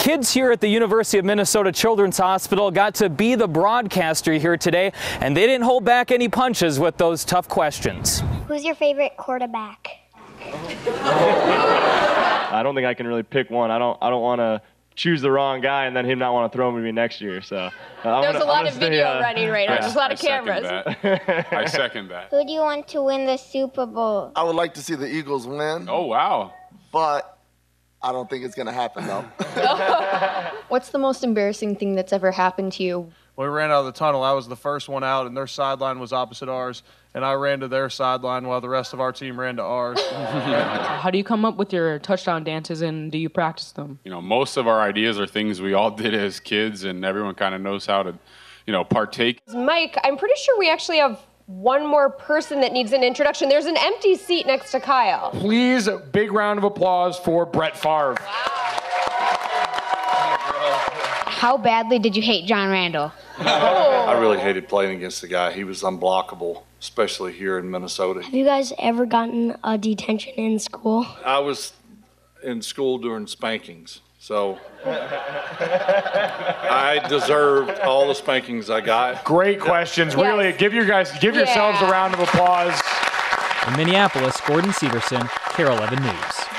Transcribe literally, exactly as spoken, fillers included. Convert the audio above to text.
kids here at the University of Minnesota Children's Hospital got to be the broadcaster here today, and they didn't hold back any punches with those tough questions. Who's your favorite quarterback? I don't think I can really pick one. I don't. I don't want to choose the wrong guy and then him not want to throw him to me next year. So uh, there's gonna, a lot of stay, video uh, running right now. Yeah, There's a lot I of cameras. Second I second that. Who do you want to win the Super Bowl? I would like to see the Eagles win. Oh, wow. But I don't think it's going to happen, though. What's the most embarrassing thing that's ever happened to you? When we ran out of the tunnel, I was the first one out, and their sideline was opposite ours, and I ran to their sideline while the rest of our team ran to ours. How do you come up with your touchdown dances, and do you practice them? You know, most of our ideas are things we all did as kids, and everyone kind of knows how to, you know, partake. Mike, I'm pretty sure we actually have one more person that needs an introduction. There's an empty seat next to Kyle. Please, a big round of applause for Brett Favre. Wow. How badly did you hate John Randall? I really hated playing against the guy. He was unblockable, especially here in Minnesota. Have you guys ever gotten a detention in school? I was in school during spankings, so I deserved all the spankings I got. Great questions. Yes. Really, give your guys, give yourselves Yeah. a round of applause. In Minneapolis, Gordon Severson, K A R E eleven News.